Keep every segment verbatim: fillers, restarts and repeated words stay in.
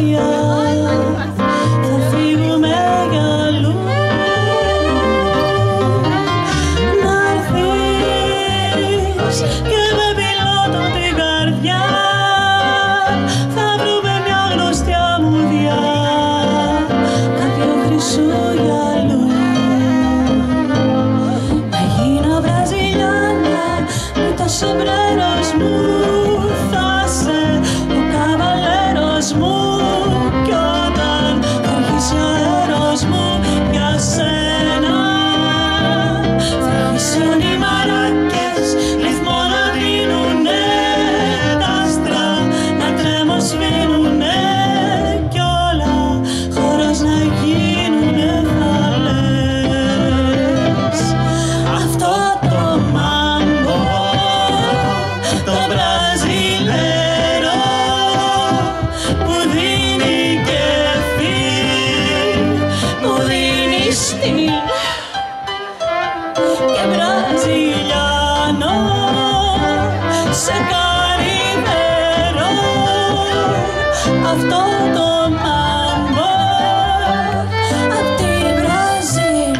μάτια θα φύγουμε για αλλού. Να έρθεις και με πιλότο την καρδιά θα βρούμε μια γνωστή αμμουδιά, κάποιο χρυσό γυαλού. Να γίνω Βραζιλιάνα με το σομπρέρος μου, θα σε ο καβαλέρος μου, κι όταν θα αρχίσει ο αέρος μου για σένα θα αρχίσουν οι μαράκες ρυθμό να δίνουνε, τα άστρα να τρέμοσβήνουνε κι όλα χώρος να γίνουνε. Θα λες αυτό το μάμπο, το μπραζιλέρο που δίνει κέφι, που δίνει στυλ και μπραζιλιάνο σε καριβέρο. Αυτό το μάμπο απ' τη Βραζίλ.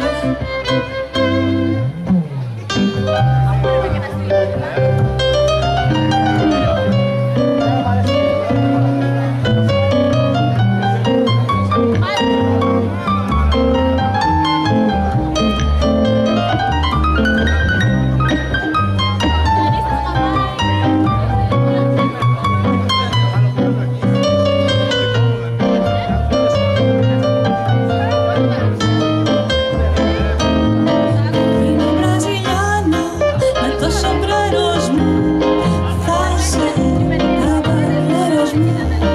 Είναι Βραζιλιάνα με το σομπρέρος μου, θα είσαι καβαλέρος μου.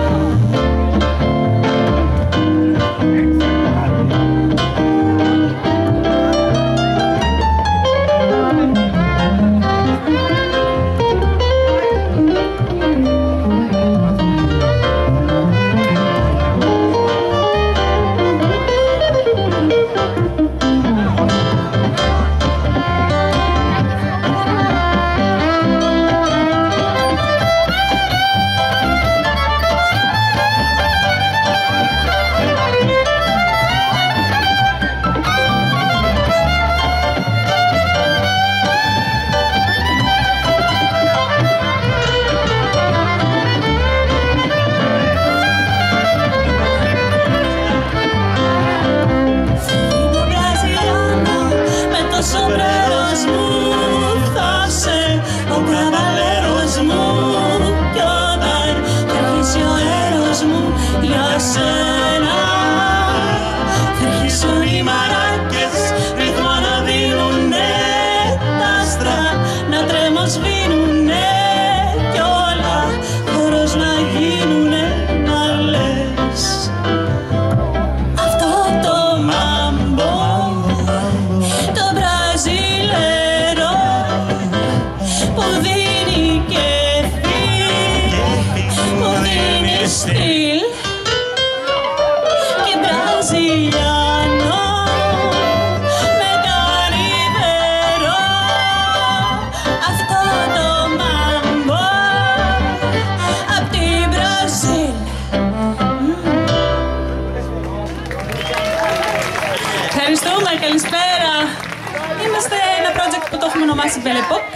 Είναι Βραζιλιάνα με το σομπρέρος μου, θα σε ο καβαλέρος μου, κι όταν θα αρχίσει ο αέρος μου για σένα θα αρχίσουν οι μαράκες ρυθμό να δίνουνε, τα άστρα να τρέμοσβήνουνε κι όλα χώρος να γίνουνε. Να λες αυτό το μάμπο, το μπραζιλέρο που δίνει κέφι, που δίνει στυλ και μπραζιλιάνο με καριβέρο. Αυτό το μάμπο απ' τη Βραζίλ. Ευχαριστούμε, καλησπέρα. Είμαστε ένα project που το έχουμε ονομάσει Belle Époque.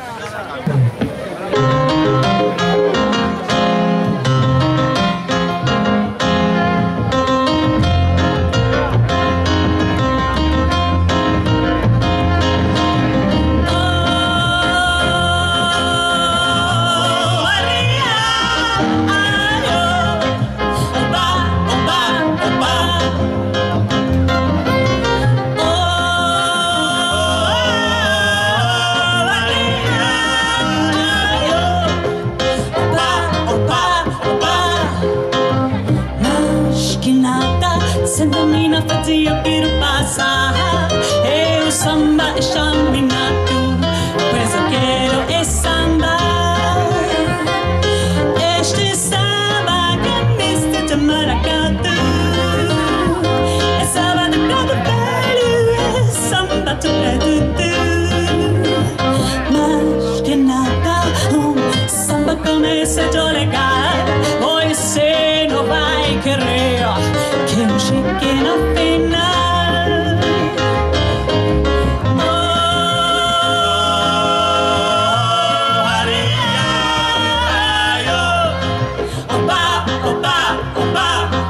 Sentamina fazia per passar, eu samba e chaminatu, pois eu quero é samba. Este samba que neste de maracatu, é samba de cada velho, é samba de preto. Mas que nada, um samba começa a jogar, pois se não vai querer que un chiquino final. Oh, Maria, yo, opa, opa, opa.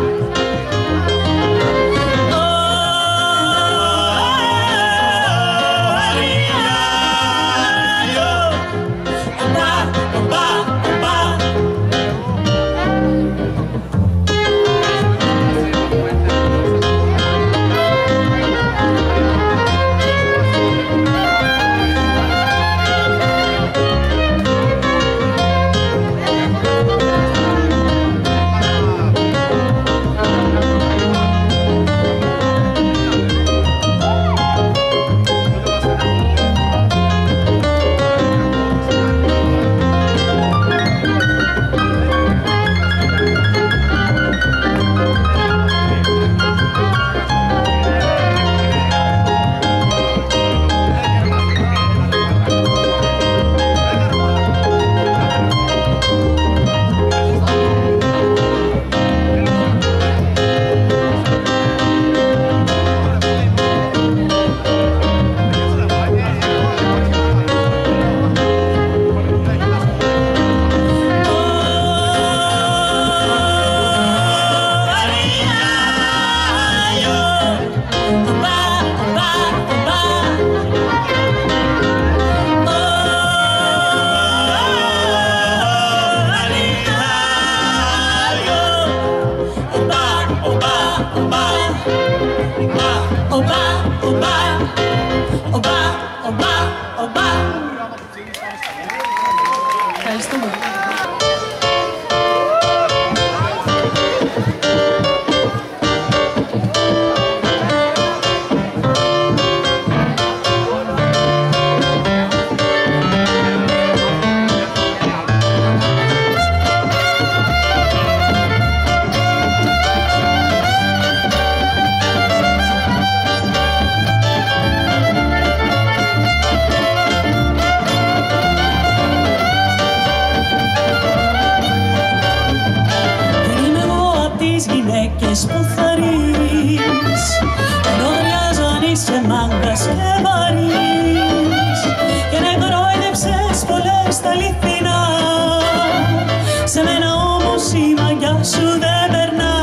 Ευχαριστούμε. Που θα ρεις, ενώ δριάζαν είσαι μάγκας και βαρύς και να κορόιδεψες πολλές τα αληθινά. Σε μένα όμως η μαγιά σου δεν περνά.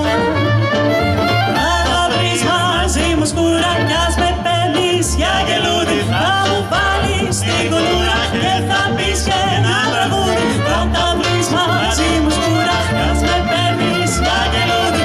Να τα βρεις μαζί μου σκούρα κι ας με παίρνεις για γελούδι. Θα μου βάλεις στην κουλούρα και θα πεις και ένα τραγούδι. Θα τα βρεις μαζί μου σκούρα κι ας με παίρνεις για γελούδι.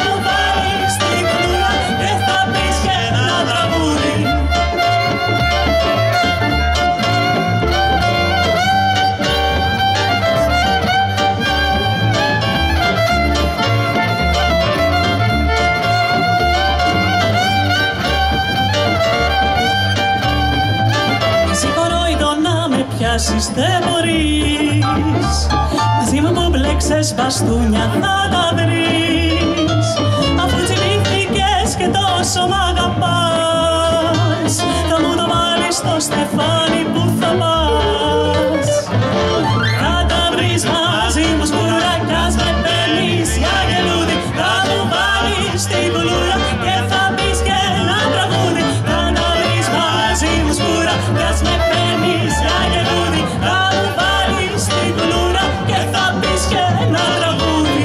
Δεν μπορείς, μαζί μου που μπλέξες μπαστούνια θα τα βρεις. Αφού τσιμήθηκες και τόσο μ' αγαπάς, θα μου το βάλεις στο στεφάνι που θα πας. Θα τα βρεις μαζί μου σκούρα κι ας με παίρνεις για γελούδι. Θα μου βάλεις στην κουλούρα και θα πεις και ένα τραγούδι. Θα τα βρεις μαζί μου σκούρα κι ας με παίρνεις για γελούδι. Θα μου βάλεις στην κουλούρα και θα πεις και ένα τραγούδι.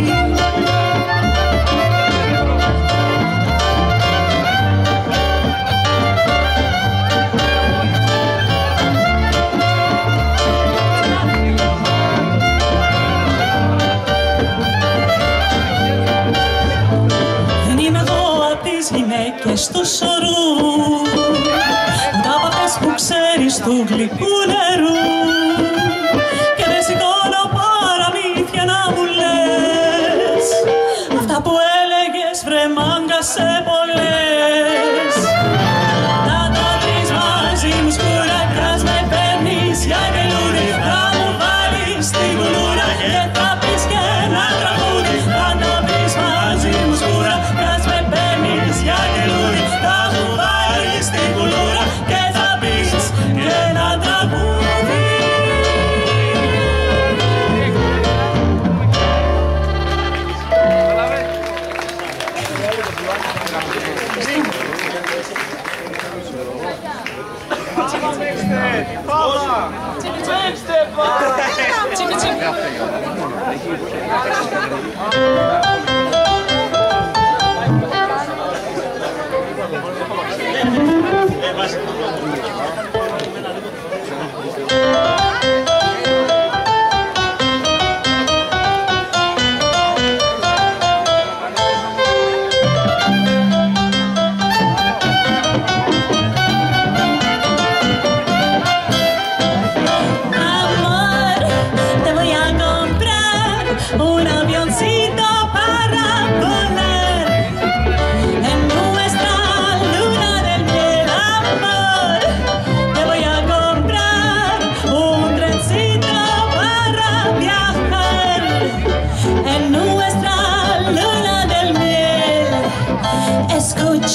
Δεν είμαι εγώ απ' τις γυναίκες του σωρού, ούτε απ' αυτές που ξέρεις του γλυκού νερού. Και δεν σηκώνω παραμύθια να μου λες αυτά που έλεγες βρε μάγκα σε πολλές. Θα τα βρεις μαζί μου σκούρα κι ας με παίρνεις για γελούδι. Θα μου βάλεις στην κουλούρα και θα πεις και ένα τραγούδι. Θα τα βρεις μαζί μου σκούρα κι ας με παίρνεις για γελούδι. Θα μου βάλεις στην κουλούρα και θα πεις και ένα τραγούδι.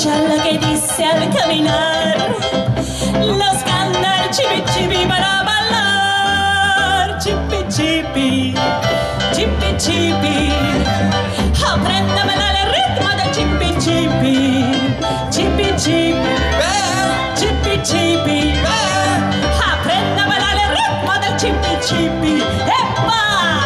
Escucha lo que dice al caminar, los cantar chipi chipi para bailar, chipi chipi, chipi chipi. Aprende a bailar el ritmo del chipi chipi, chipi chipi, chipi chipi. Aprende a bailar el ritmo del chipi chipi. ¡Epa!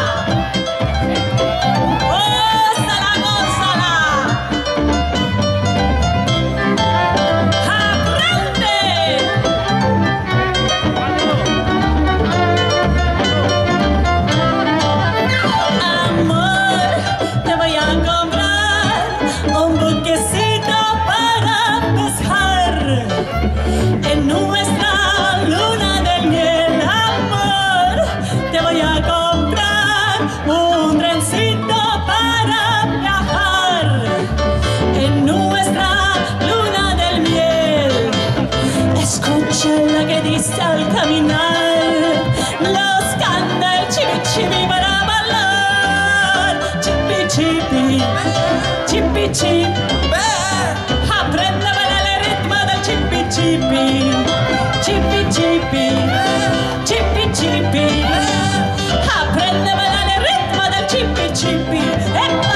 Al caminar, los canta el chipi chipi para bailar, chipi chipi, chipi chipi. Aprende a bailar el ritmo del chipi chipi, chipi chipi, chipi chipi. Aprende a bailar el ritmo del chipi chipi. ¡Epa!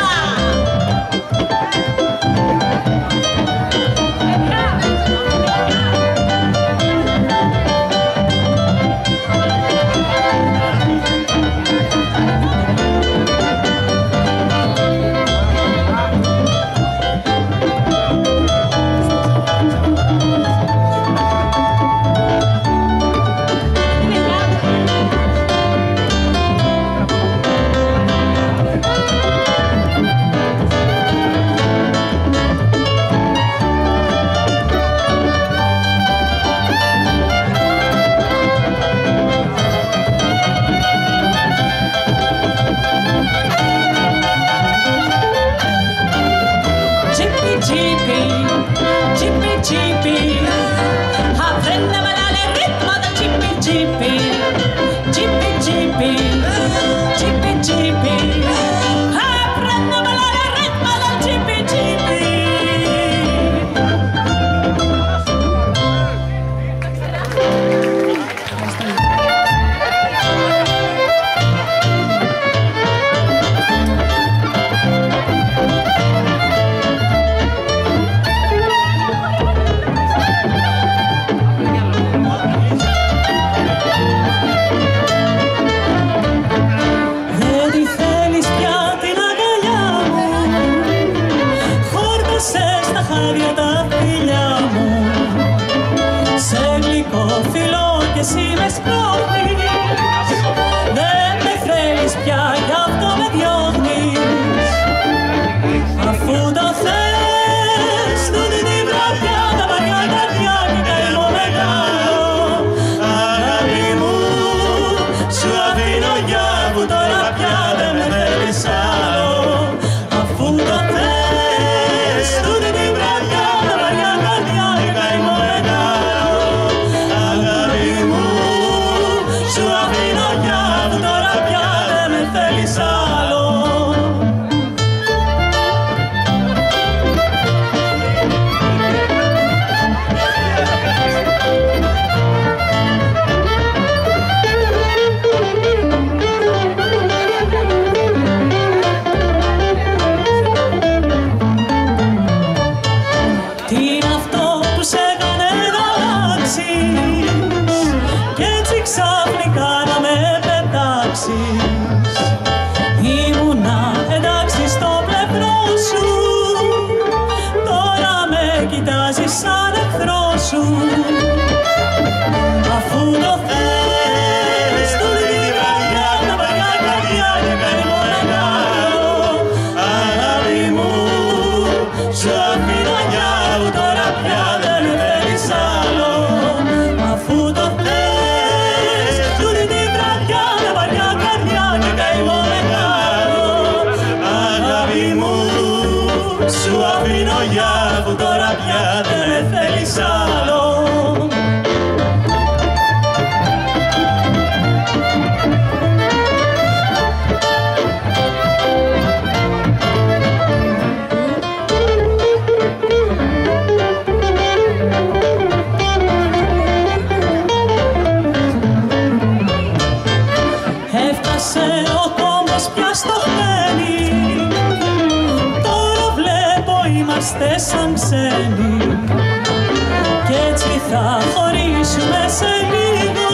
είμαστε σαν ξένοι κι έτσι θα χωρίσουμε σε λίγο.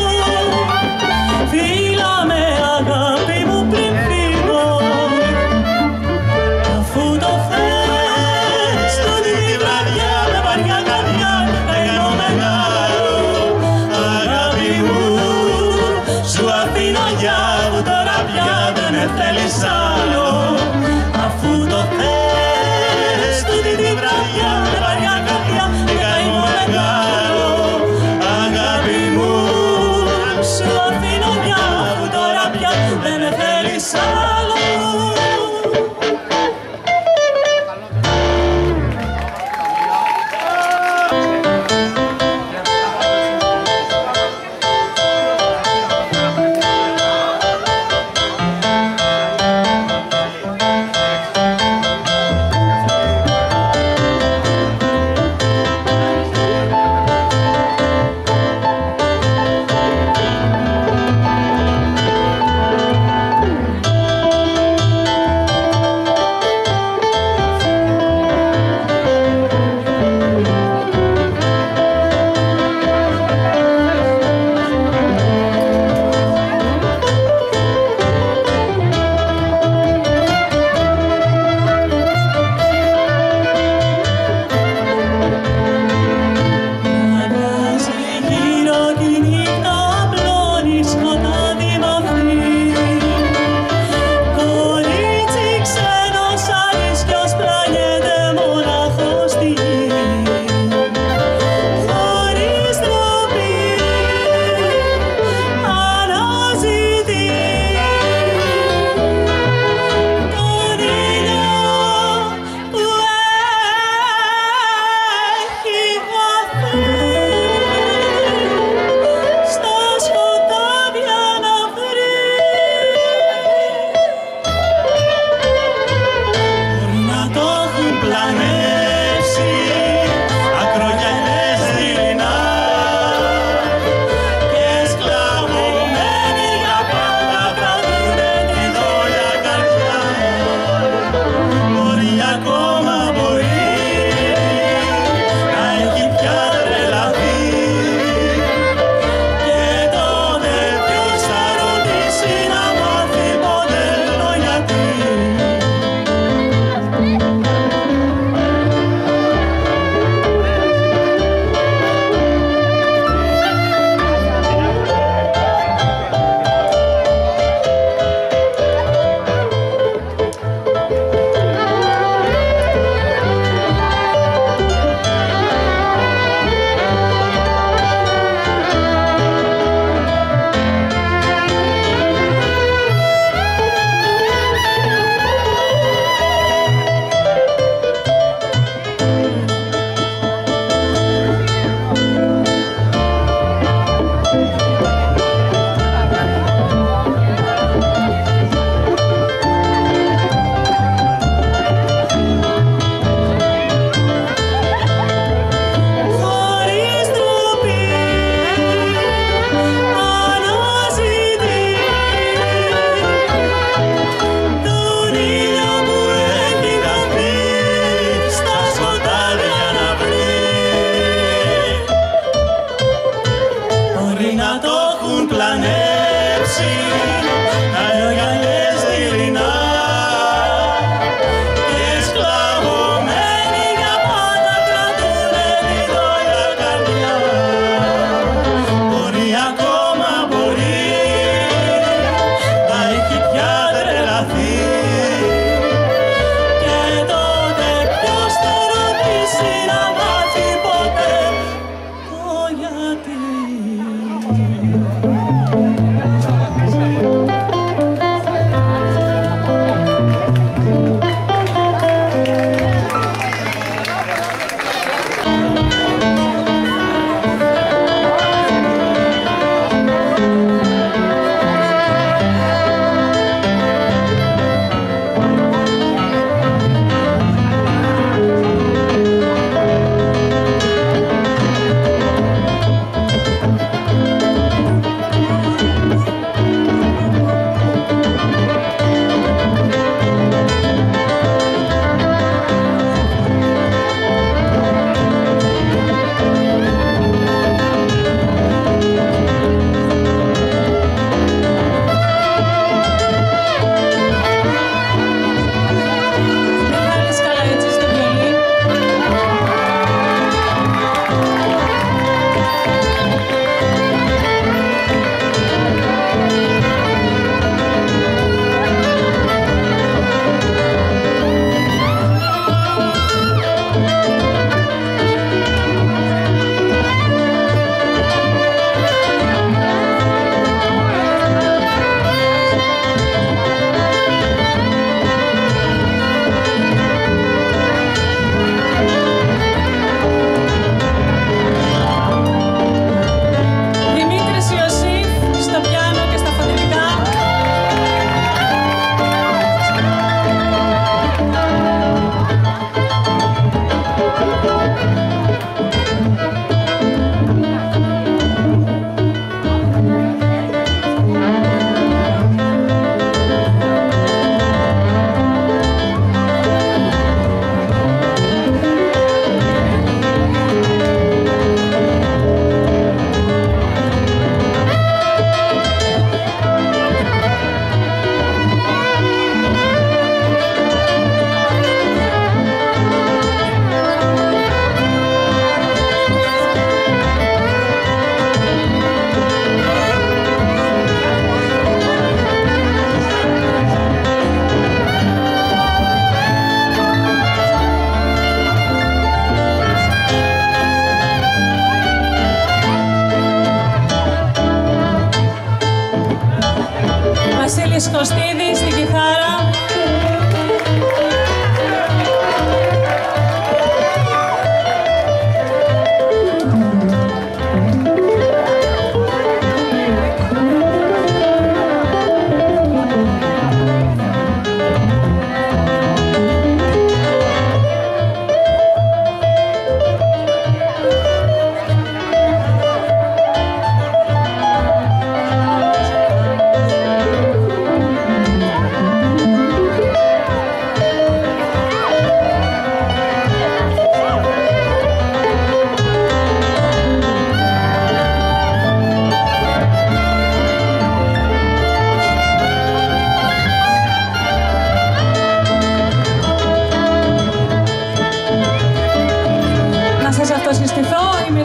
Φίλα με αγάπη μου πριν φύγω, αφού το θες τούτη τη βραδιά με βαριά καρδιά και καημό μεγάλο. Αγάπη μου, σου αφήνω για που τώρα πια δεν με θέλεις άλλο. Αφού το θες τούτη τη βραδιά με βαριά καρδιά και καημό μεγάλο. Αγάπη μου, σου αφήνω για που τώρα πια δεν με θέλεις άλλο.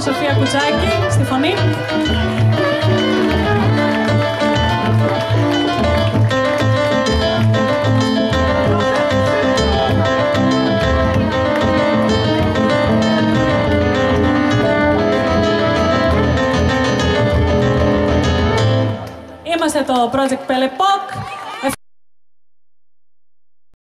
Σοφία Κουτσάκη στη φωνή. Είμαστε το Project Pele Pok.